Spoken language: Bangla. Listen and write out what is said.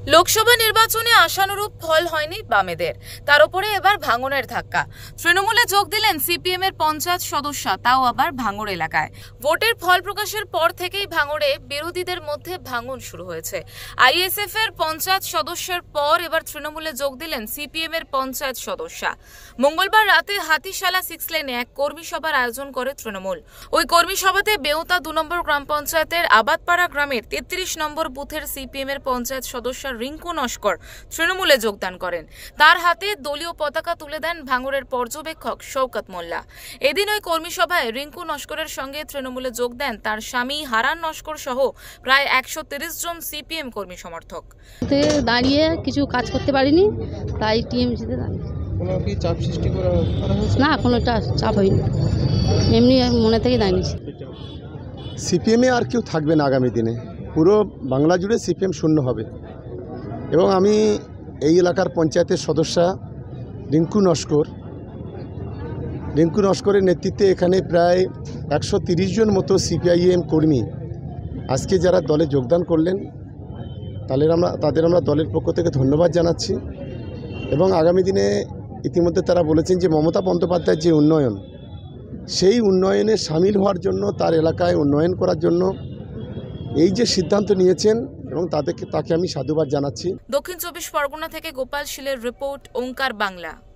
লোকসভা নির্বাচনে আশানুরূপ ফল হয়নি বামেদের, তার উপরে এবার ভাঙনের ধাক্কা। তৃণমূলে যোগ দিলেন সিপিএম এর পঞ্চায়েত সদস্য, তাও আবার ভাঙড় এলাকায়। ভোটের ফল প্রকাশের পর থেকেই ভাঙড়ে বিরোধীদের মধ্যে ভাঙন শুরু হয়েছে। আইএসএফ এর পঞ্চায়েত সদস্যের পর এবার তৃণমূলে যোগ দিলেন সিপিএম এর পঞ্চায়েত সদস্য। মঙ্গলবার রাতে হাতিশালা 6 লেনে এক কর্মী সভার আয়োজন করে তৃণমূল। ওই কর্মী সভাতে বেউতা 2 নম্বর গ্রাম পঞ্চায়েতের আবাদপাড়া গ্রামের 33 নম্বর বুথের সিপিএম এর পঞ্চায়েত সদস্য রিঙ্কু নস্কর তৃণমূলে যোগদান করেন। তার হাতে দলীয় পতাকা তুলে দেন ভাঙড়ের পর্যবেক্ষক শওকত মোল্লা। এদিন ওই কর্মী সভায় রিঙ্কু নস্করের সঙ্গে তৃণমূলে যোগ দেন তার স্বামী হারান নস্কর সহ প্রায় 130 জন সিপিএম কর্মী সমর্থক। দাঁড়িয়ে কিছু কাজ করতে পারিনি, তাই টিএমসিতে দাঁড়িয়ে। কোনো কি চাপ সৃষ্টি করা হয়েছে? না, কোনো চাপ হয়নি, এমনি মনে থেকে দাঁড়িয়েছি। সিপিএমে আর কেউ থাকবে না আগামী দিনে, পুরো বাংলা জুড়ে সিপিএম শূন্য হবে। এবং আমি এই এলাকার পঞ্চায়েতের সদস্য রিঙ্কু নস্করের নেতৃত্বে এখানে প্রায় 130 জন মতো সিপিআইএম কর্মী আজকে যারা দলে যোগদান করলেন, তাদের আমরা দলের পক্ষ থেকে ধন্যবাদ জানাচ্ছি। এবং আগামী দিনে ইতিমধ্যে তারা বলেছেন যে মমতা বন্দ্যোপাধ্যায়ের যে উন্নয়ন, সেই উন্নয়নে সামিল হওয়ার জন্য, তার এলাকায় উন্নয়ন করার জন্য এই যে সিদ্ধান্ত নিয়েছেন, এবং তাকে আমি সাধুবাদ জানাচ্ছি। দক্ষিণ 24 পরগনা থেকে গোপাল শীলের রিপোর্ট, ওঙ্কার বাংলা।